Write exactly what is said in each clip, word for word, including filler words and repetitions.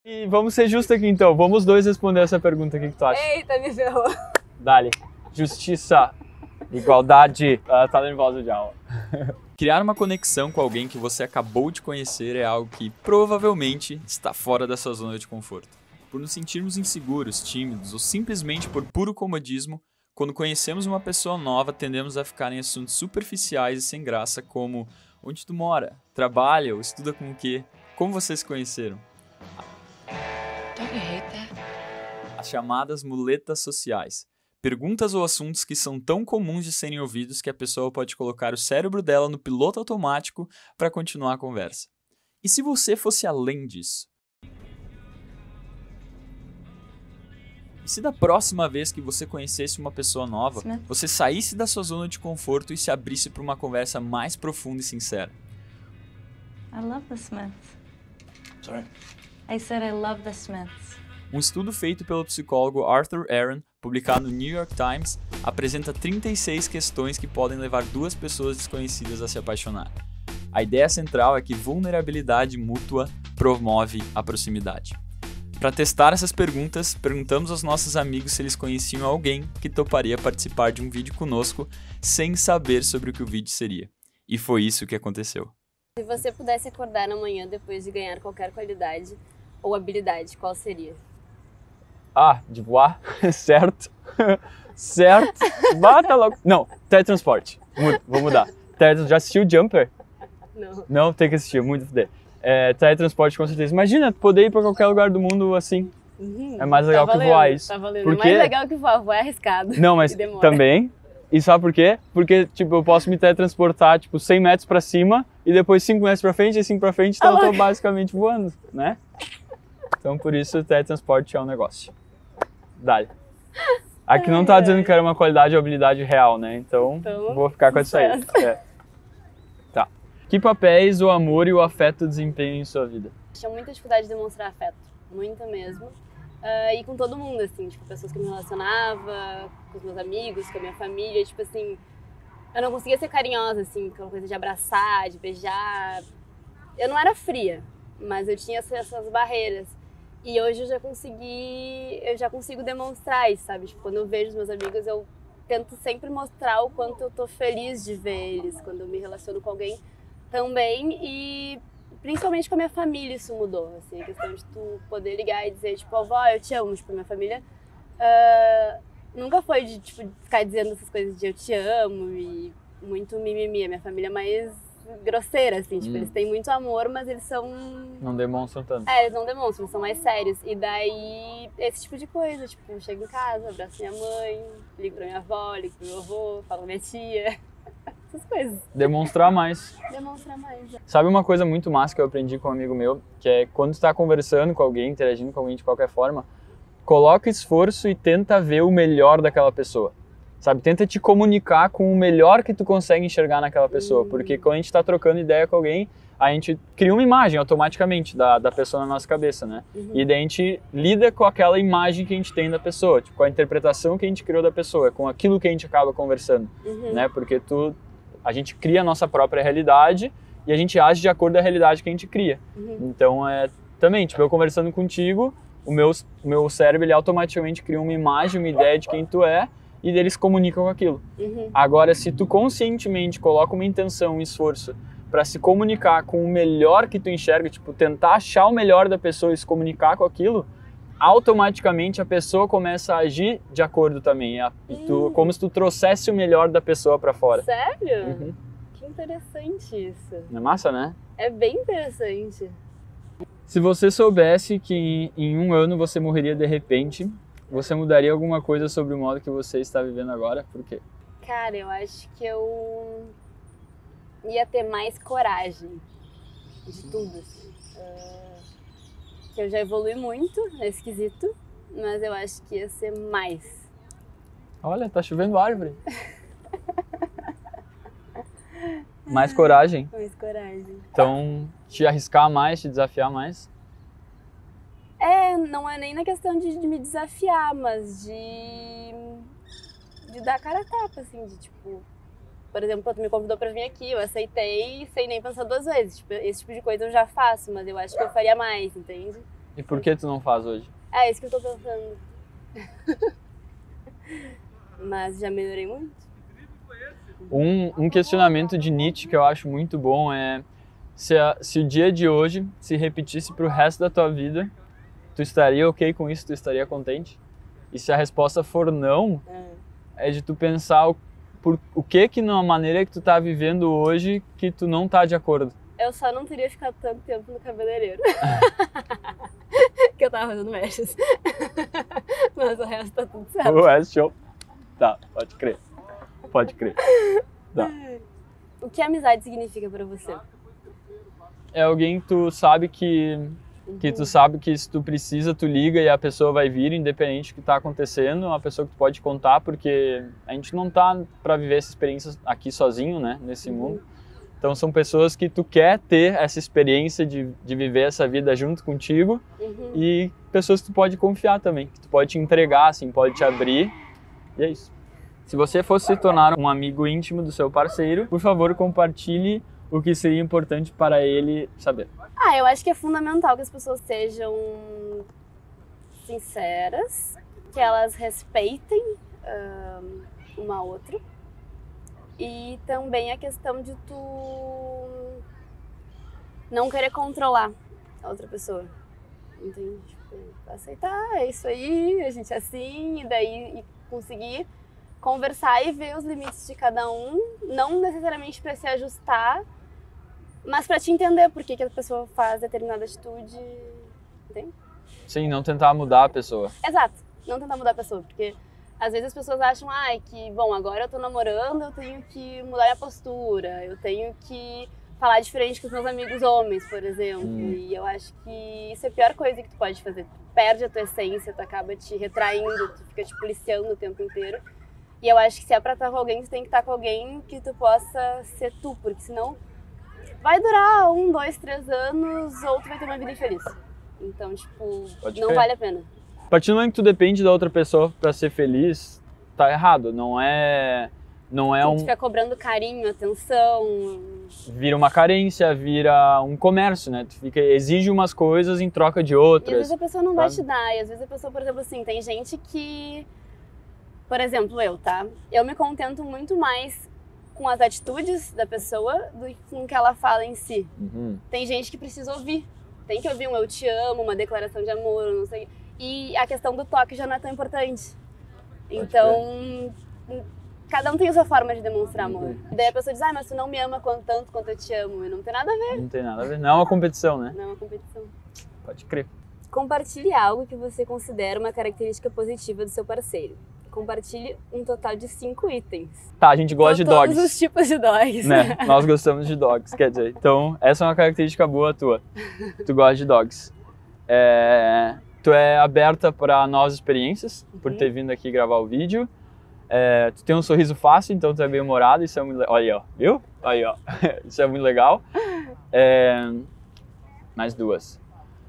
E vamos ser justos aqui então, vamos dois responder essa pergunta aqui que tu acha. Eita, me ferrou. Dali. Justiça, igualdade. Ela tá nervosa de aula. Criar uma conexão com alguém que você acabou de conhecer é algo que provavelmente está fora da sua zona de conforto. Por nos sentirmos inseguros, tímidos ou simplesmente por puro comodismo, quando conhecemos uma pessoa nova, tendemos a ficar em assuntos superficiais e sem graça, como onde tu mora, trabalha ou estuda com o quê, como vocês se conheceram. Don't you hate that? As chamadas muletas sociais. Perguntas ou assuntos que são tão comuns de serem ouvidos que a pessoa pode colocar o cérebro dela no piloto automático para continuar a conversa. E se você fosse além disso? E se da próxima vez que você conhecesse uma pessoa nova, Smith. você saísse da sua zona de conforto e se abrisse para uma conversa mais profunda e sincera? I love the Smiths. Sorry? I said I love the Smiths. Um estudo feito pelo psicólogo Arthur Aron, publicado no New York Times, apresenta trinta e seis questões que podem levar duas pessoas desconhecidas a se apaixonar. A ideia central é que vulnerabilidade mútua promove a proximidade. Para testar essas perguntas, perguntamos aos nossos amigos se eles conheciam alguém que toparia participar de um vídeo conosco sem saber sobre o que o vídeo seria. E foi isso que aconteceu. Se você pudesse acordar na manhã depois de ganhar qualquer qualidade ou habilidade, qual seria? Ah, de voar? Certo. Certo. Bata logo. Não, teletransporte. Muda, vou mudar. Teletransporte. Já assistiu Jumper? Não. Não, tem que assistir, muito foder. É, teletransporte com certeza. Imagina, poder ir pra qualquer lugar do mundo assim. Uhum. É mais legal Tá que valendo, voar isso. Tá valendo. Porque... É mais legal que voar, voar é arriscado. Não, mas e demora. também. E sabe por quê? Porque, tipo, eu posso me teletransportar, tipo, cem metros pra cima e depois cinco metros pra frente e cinco pra frente, então Ah, eu tô basicamente voando, né? Então, por isso, o teletransporte é um negócio. Dale. Aqui não tá Ai, dizendo ai. que era uma qualidade ou habilidade real, né? Então, Então, vou ficar com isso aí. É. Tá. Que papéis o amor e o afeto desempenham em sua vida? Tinha muita dificuldade de demonstrar afeto, muita mesmo. Uh, e com todo mundo, assim, tipo, pessoas que eu me relacionava, com os meus amigos, com a minha família, tipo assim, eu não conseguia ser carinhosa, assim, aquela coisa de abraçar, de beijar. Eu não era fria, mas eu tinha essas, essas barreiras. E hoje eu já consegui, eu já consigo demonstrar isso, sabe? Tipo, quando eu vejo os meus amigos, eu tento sempre mostrar o quanto eu tô feliz de ver eles, quando eu me relaciono com alguém também. E principalmente com a minha família isso mudou, assim, a questão de tu poder ligar e dizer, tipo, avó, eu te amo, tipo, a minha família uh, nunca foi de, tipo, ficar dizendo essas coisas de eu te amo e muito mimimi, a minha família é mais grosseira, assim, tipo, Hum. eles têm muito amor, mas eles são... Não demonstram tanto. É, eles não demonstram, eles são mais sérios, e daí, esse tipo de coisa, tipo, eu chego em casa, abraço minha mãe, ligo pra minha avó, ligo pro meu avô, falo com minha tia, essas coisas. Demonstrar mais. Demonstra mais. Sabe uma coisa muito massa que eu aprendi com um amigo meu, que é quando tu tá conversando com alguém, interagindo com alguém de qualquer forma, coloca esforço e tenta ver o melhor daquela pessoa. Sabe, tenta te comunicar com o melhor que tu consegue enxergar naquela pessoa, Uhum. porque quando a gente tá trocando ideia com alguém, a gente cria uma imagem automaticamente da, da pessoa na nossa cabeça, né? Uhum. E daí a gente lida com aquela imagem que a gente tem da pessoa, tipo, com a interpretação que a gente criou da pessoa, com aquilo que a gente acaba conversando, Uhum. né? Porque tu, a gente cria a nossa própria realidade e a gente age de acordo com a realidade que a gente cria. Uhum. Então, é, também, tipo, eu conversando contigo, o meu, o meu cérebro, ele automaticamente cria uma imagem, uma ideia de quem tu é, e eles comunicam com aquilo. Uhum. Agora, se tu conscientemente coloca uma intenção, um esforço para se comunicar com o melhor que tu enxerga, tipo, tentar achar o melhor da pessoa e se comunicar com aquilo, automaticamente a pessoa começa a agir de acordo também. É, e tu, Hum. como se tu trouxesse o melhor da pessoa para fora. Sério? Uhum. Que interessante isso. É massa, né? É bem interessante. Se você soubesse que em um ano você morreria de repente, você mudaria alguma coisa sobre o modo que você está vivendo agora? Por quê? Cara, eu acho que eu ia ter mais coragem de tudo, assim. Uh, que eu já evolui muito nesse quesito, mas eu acho que ia ser mais. Olha, tá chovendo árvore. Mais coragem. Mais coragem. Então, te arriscar mais, te desafiar mais. É, não é nem na questão de, de me desafiar, mas de, de dar a cara a tapa, assim, de tipo... Por exemplo, tu me convidou pra vir aqui, eu aceitei sem nem pensar duas vezes. Tipo, esse tipo de coisa eu já faço, mas eu acho que eu faria mais, entende? E por que tu não faz hoje? É isso que eu tô pensando. Mas já melhorei muito. Um, um questionamento de Nietzsche que eu acho muito bom é se, a, se o dia de hoje se repetisse pro resto da tua vida, tu estaria ok com isso? Tu estaria contente? E se a resposta for não, É. é de tu pensar o, por, o que que na maneira que tu tá vivendo hoje que tu não tá de acordo. Eu só não teria ficado tanto tempo no cabeleireiro. Que eu tava fazendo mechas. Mas o resto tá tudo certo. O resto, show. Tá, pode crer. Pode crer. Tá. O que amizade significa pra você? É alguém que tu sabe que, que tu sabe que se tu precisa, tu liga e a pessoa vai vir, independente do que tá acontecendo. É uma pessoa que tu pode contar, porque a gente não tá pra viver essa experiência aqui sozinho, né, nesse mundo. Então são pessoas que tu quer ter essa experiência de, de viver essa vida junto contigo. Uhum. E pessoas que tu pode confiar também, que tu pode te entregar, assim, pode te abrir. E é isso. Se você fosse se tornar um amigo íntimo do seu parceiro, por favor, compartilhe o que seria importante para ele saber. Ah, eu acho que é fundamental que as pessoas sejam sinceras, que elas respeitem um, uma a outra. E também a questão de tu não querer controlar a outra pessoa. Entende? Tipo, aceitar, é isso aí, a gente é assim, e daí e conseguir conversar e ver os limites de cada um, não necessariamente para se ajustar, mas para te entender por que que a pessoa faz determinada atitude, entende? Sim, não tentar mudar a pessoa. Exato, não tentar mudar a pessoa, porque às vezes as pessoas acham, ai, que, bom, agora eu tô namorando, eu tenho que mudar minha postura, eu tenho que falar diferente com os meus amigos homens, por exemplo. Hum. E eu acho que isso é a pior coisa que tu pode fazer. Tu perde a tua essência, tu acaba te retraindo, tu fica te policiando o tempo inteiro. E eu acho que se é pra estar com alguém, tu tem que estar com alguém que tu possa ser tu, porque senão vai durar um, dois, três anos ou tu vai ter uma vida infeliz. Então, tipo, Pode não crer. vale a pena. A partir do momento que tu depende da outra pessoa pra ser feliz, tá errado. Não é, não é Tu um... fica cobrando carinho, atenção. Vira uma carência, vira um comércio, né? Tu fica, exige umas coisas em troca de E às outras. vezes a pessoa não vai sabe? te dar. E às vezes a pessoa, por exemplo, assim, tem gente que... Por exemplo, eu, tá? Eu me contento muito mais com as atitudes da pessoa do que com o que ela fala em si. Uhum. Tem gente que precisa ouvir. Tem que ouvir um eu te amo, uma declaração de amor, não sei. E a questão do toque já não é tão importante. Então, cada um tem a sua forma de demonstrar amor. Uhum. E daí a pessoa diz, ah, mas tu não me ama quanto, tanto quanto eu te amo. E não tem nada a ver. Não tem nada a ver. Não é uma competição, né? Não é uma competição. Pode crer. Compartilhe algo que você considera uma característica positiva do seu parceiro. Compartilhe um total de cinco itens. Tá, a gente gosta de dogs. Todos os tipos de dogs. Né? Nós gostamos de dogs, quer dizer. Então, essa é uma característica boa tua. Tu gosta de dogs. É... Tu é aberta para novas experiências, uhum. por ter vindo aqui gravar o vídeo. É... Tu tem um sorriso fácil, então tu é bem humorado. Isso é muito legal. Olha aí, ó. Viu? Aí, ó. Isso é muito legal. É... Mais duas.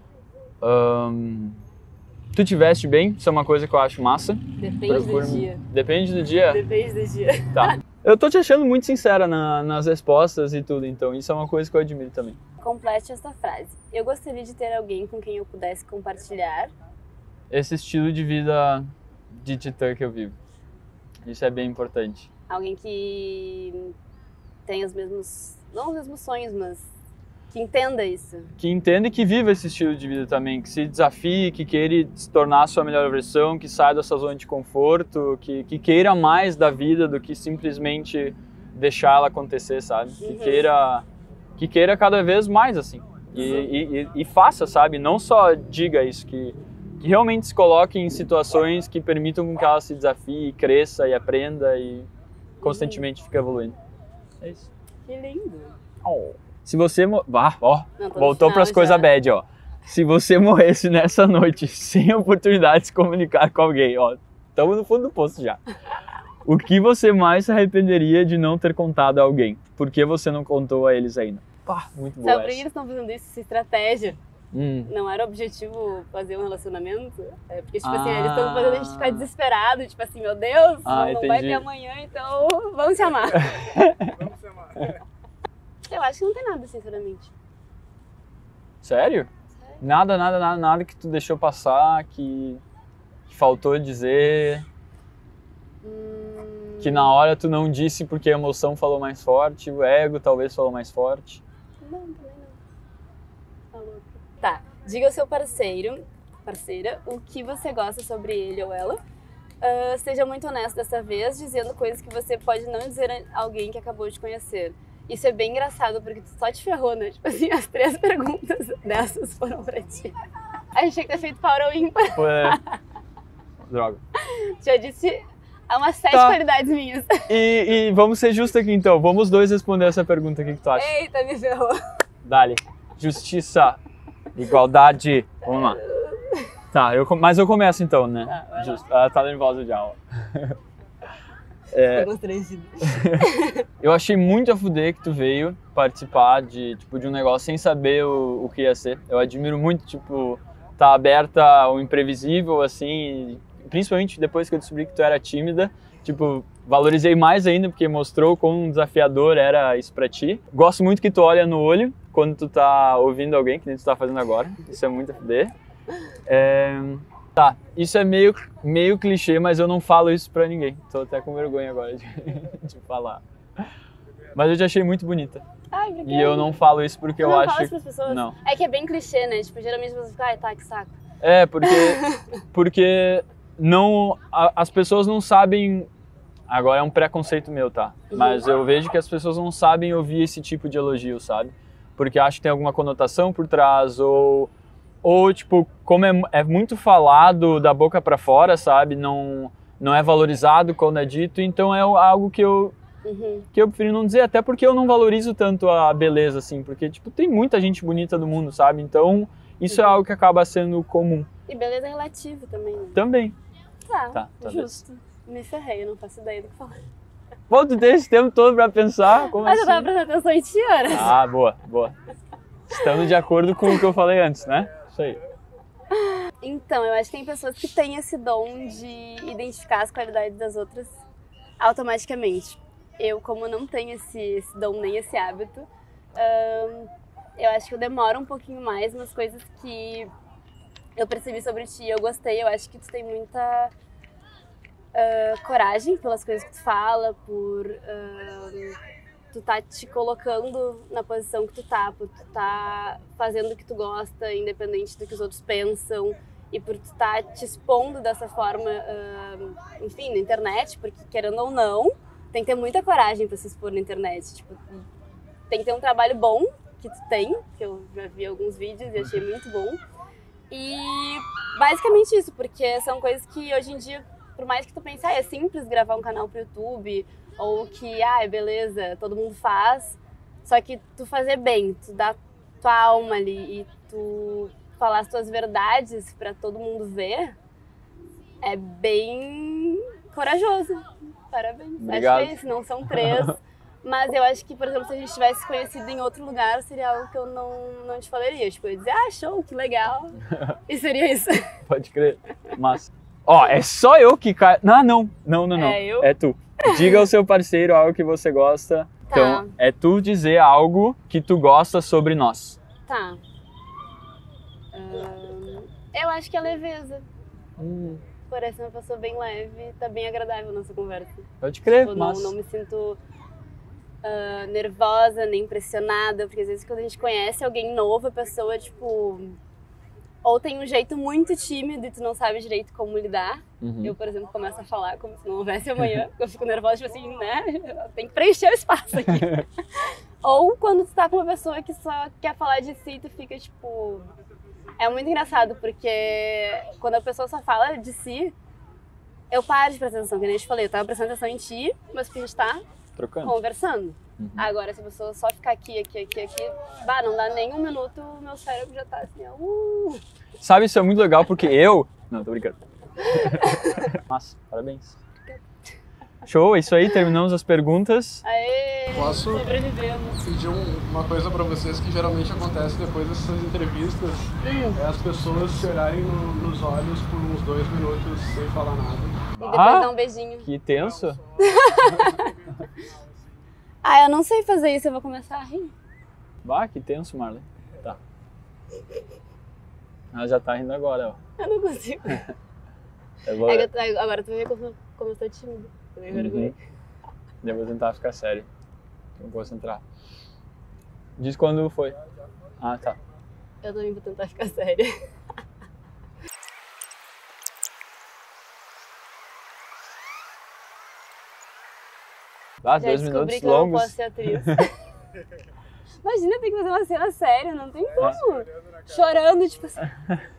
Um... Tu te veste bem, isso é uma coisa que eu acho massa. Depende Procura... do dia. Depende do dia? Depende do dia. Tá. Eu tô te achando muito sincera na, nas respostas e tudo, então isso é uma coisa que eu admiro também. Complete essa frase. Eu gostaria de ter alguém com quem eu pudesse compartilhar esse estilo de vida de titã que eu vivo. Isso é bem importante. Alguém que tem os mesmos, não os mesmos sonhos, mas que entenda isso. Que entenda e que viva esse estilo de vida também, que se desafie, que queira se tornar a sua melhor versão, que saia da sua zona de conforto, que, que queira mais da vida do que simplesmente deixar ela acontecer, sabe? Que, Uhum. queira, que queira cada vez mais, assim. E, e, e, e faça, sabe? Não só diga isso, que, que realmente se coloque em situações que permitam que ela se desafie, cresça e aprenda e constantemente fique evoluindo. É isso. Que lindo. Oh. Se você... Mo... Ah, ó, Não, tô voltou no para as final coisas já. bad, ó. Se você morresse nessa noite sem oportunidade de se comunicar com alguém, ó, estamos no fundo do poço já. O que você mais se arrependeria de não ter contado a alguém? Por que você não contou a eles ainda? Pá, muito boa Sabe por que essa. eles estão fazendo isso? Essa estratégia. Hum. Não era o objetivo fazer um relacionamento? É porque, tipo Ah. assim, eles estão fazendo a gente ficar desesperado. Tipo assim, meu Deus, Ah, não entendi. vai ter amanhã, então vamos se amar. Vamos chamar. Eu acho que não tem nada, sinceramente. Sério? Sério. Nada, nada, nada, nada que tu deixou passar, que, que faltou dizer, Hum... que na hora tu não disse porque a emoção falou mais forte, o ego talvez falou mais forte. Não, também não. Tá louco. Tá, diga ao seu parceiro, parceira, o que você gosta sobre ele ou ela. Uh, seja muito honesto dessa vez, dizendo coisas que você pode não dizer a alguém que acabou de conhecer. Isso é bem engraçado, porque tu só te ferrou, né? Tipo assim, as três perguntas dessas foram pra ti. A gente tinha que ter feito par ou ímpar. É. Droga. Já disse há umas sete Tá. qualidades minhas. E, e vamos ser justos aqui então, vamos os dois responder essa pergunta, o que, que tu acha? Eita, me ferrou. Dali. Justiça, igualdade, vamos lá. Tá, eu, mas eu começo então, né? Tá, vai lá. Justo. Ela tá nervosa de aula. É, Tô constrangida. eu achei muito a fuder que tu veio participar de, tipo, de um negócio sem saber o, o que ia ser. Eu admiro muito, tipo, tá aberta ao imprevisível, assim, principalmente depois que eu descobri que tu era tímida. Tipo, valorizei mais ainda porque mostrou quão desafiador era isso pra ti. Gosto muito que tu olha no olho quando tu tá ouvindo alguém, que nem tu tá fazendo agora. Isso é muito a fuder. É... Tá, isso é meio, meio clichê, mas eu não falo isso pra ninguém. Tô até com vergonha agora de, de falar. Mas eu te achei muito bonita. Ai, obrigada. E eu não falo isso porque Tu eu não acho... fala isso pras pessoas? Não. É que é bem clichê, né? Tipo, geralmente as pessoas ficam, ai, tá, que saco. É, porque, porque não, a- as pessoas não sabem... Agora é um preconceito meu, tá? Mas eu vejo que as pessoas não sabem ouvir esse tipo de elogio, sabe? Porque acho que tem alguma conotação por trás, ou... Ou, tipo, como é, é muito falado da boca pra fora, sabe? Não, não é valorizado quando é dito, então é algo que eu, Uhum. que eu prefiro não dizer, até porque eu não valorizo tanto a beleza, assim, porque, tipo, tem muita gente bonita do mundo, sabe? Então, isso é algo que acaba sendo comum. E beleza é relativo também, né? Também. Tá, Tá, tá justo. Me ferrei, eu não faço ideia do que falar. Pô, tu tem esse tempo todo pra pensar? Como Mas eu assim? tava prestando atenção em ti, horas. Ah, boa, boa. Estando de acordo com o que eu falei antes, né? Isso aí. Então, eu acho que tem pessoas que têm esse dom de identificar as qualidades das outras automaticamente. Eu, como não tenho esse, esse dom nem esse hábito, hum, eu acho que eu demoro um pouquinho mais nas coisas que eu percebi sobre ti. Eu gostei, eu acho que tu tem muita uh, coragem pelas coisas que tu fala, por uh, tu tá te colocando na posição que tu tá, por tu tá fazendo o que tu gosta, independente do que os outros pensam, e por tu tá te expondo dessa forma, uh, enfim, na internet, porque querendo ou não, tem que ter muita coragem pra se expor na internet. Tipo, tem que ter um trabalho bom, que tu tem, que eu já vi alguns vídeos e achei muito bom. E basicamente isso, porque são coisas que hoje em dia, por mais que tu pense, ah, é simples gravar um canal pro YouTube, ou que, ah, beleza, todo mundo faz, só que tu fazer bem, tu dar tua alma ali e tu falar as tuas verdades pra todo mundo ver, é bem corajoso. Parabéns. Obrigado. Acho que é isso, não são três. Mas eu acho que, por exemplo, se a gente tivesse conhecido em outro lugar, seria algo que eu não, não te falaria. Tipo, eu ia dizer, ah, show, que legal. E seria isso. Pode crer. Mas, ó, é só eu que caio... Não, não, não, não, não. É eu? É tu. Diga ao seu parceiro algo que você gosta. Tá. Então, é tu dizer algo que tu gosta sobre nós. Tá. Ahn, eu acho que é leveza. Hum, Parece uma pessoa bem leve, tá bem agradável a nossa conversa. pode crer, Tipo, não, mas... não me sinto ah, nervosa, nem pressionada, porque às vezes quando a gente conhece alguém novo, a pessoa, tipo, ou tem um jeito muito tímido e tu não sabe direito como lidar. Uhum. Eu, por exemplo, começo a falar como se não houvesse amanhã, eu fico nervosa, tipo assim, né? Tem que preencher o espaço aqui. Ou quando tu tá com uma pessoa que só quer falar de si, tu fica, tipo... É muito engraçado, porque quando a pessoa só fala de si, eu paro de prestar atenção, que nem eu te falei, eu tava prestando atenção em ti, mas porque a gente tá Trocando. conversando. Uhum. Agora, se a pessoa só ficar aqui, aqui, aqui, aqui, bah, não dá nem um minuto, o meu cérebro já tá assim, ó, uh. Sabe, isso é muito legal porque eu... Não, tô brincando. Massa, parabéns. Show, é isso aí, terminamos as perguntas. Aê, Posso? sobrevivemos. Pedir um- uma coisa pra vocês que geralmente acontece depois dessas entrevistas, Hum. é as pessoas se olharem no- nos olhos por uns dois minutos sem falar nada. E depois Ah! dar um beijinho. Que tenso. Ah, eu não sei fazer isso, eu vou começar a rir. Bah, que tenso, Marley. Tá. Ela já tá rindo agora, ó. Eu não consigo. Eu vou, É que eu tô- agora tu vê como, como eu tô tímida. Eu tenho vergonha. eu vou tentar ficar sério. Vou concentrar. Diz quando foi. Ah, tá. Eu também vou tentar ficar séria. Ah, Já dois descobri minutos que eu não longos. posso ser atriz. Imagina ter que fazer uma cena séria, não tem como. Chorando, tipo assim.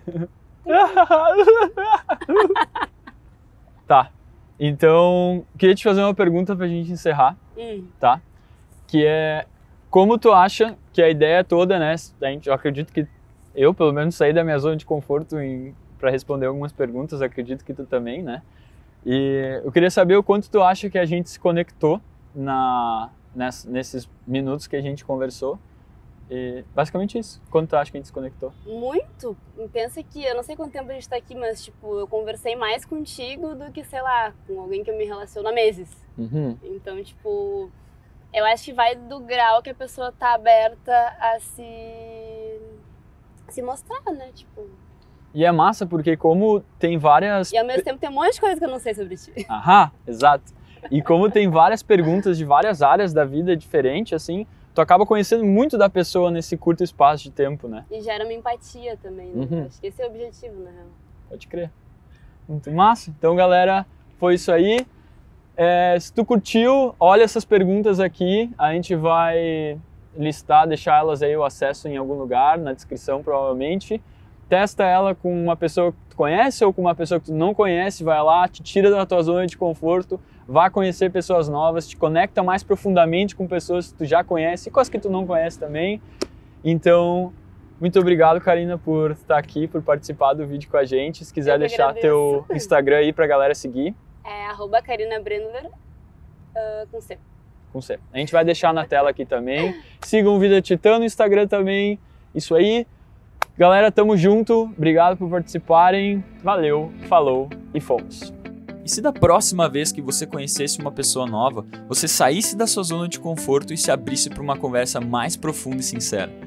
Tá. Então, queria te fazer uma pergunta pra gente encerrar, Hum, tá? Que é, como tu acha que a ideia toda, né? A gente, eu acredito que eu, pelo menos, saí da minha zona de conforto em, pra responder algumas perguntas, acredito que tu também, né? E eu queria saber o quanto tu acha que a gente se conectou na, ness, nesses minutos que a gente conversou. E basicamente isso. Quanto tu acha que a gente se conectou? muito. Pensa que eu não sei quanto tempo a gente tá aqui, mas tipo, eu conversei mais contigo do que, sei lá, com alguém que eu me relaciono há meses. Uhum. Então, tipo, eu acho que vai do grau que a pessoa tá aberta a se se mostrar, né? Tipo, E é massa porque como tem várias... e ao mesmo tempo tem um monte de coisa que eu não sei sobre ti. Aham, exato. E como tem várias perguntas de várias áreas da vida diferentes, assim, tu acaba conhecendo muito da pessoa nesse curto espaço de tempo, né? E gera uma empatia também, né? Uhum. Acho que esse é o objetivo, na real. Pode crer. Muito massa. Então, galera, foi isso aí. É, se tu curtiu, olha essas perguntas aqui. A gente vai listar, deixar elas aí o acesso em algum lugar, na descrição provavelmente. Testa ela com uma pessoa que tu conhece ou com uma pessoa que tu não conhece, vai lá, te tira da tua zona de conforto, vá conhecer pessoas novas, te conecta mais profundamente com pessoas que tu já conhece e com as que tu não conhece também. Então, muito obrigado, Karina, por estar aqui, por participar do vídeo com a gente. Se quiser Eu que deixar teu Instagram aí pra galera seguir, É arroba Karina Brendler, uh, com C. com C. A gente vai deixar na tela aqui também. Sigam o Vida Titã no Instagram também. Isso aí. Galera, tamo junto. Obrigado por participarem. Valeu, falou e fomos. E se da próxima vez que você conhecesse uma pessoa nova, você saísse da sua zona de conforto e se abrisse para uma conversa mais profunda e sincera?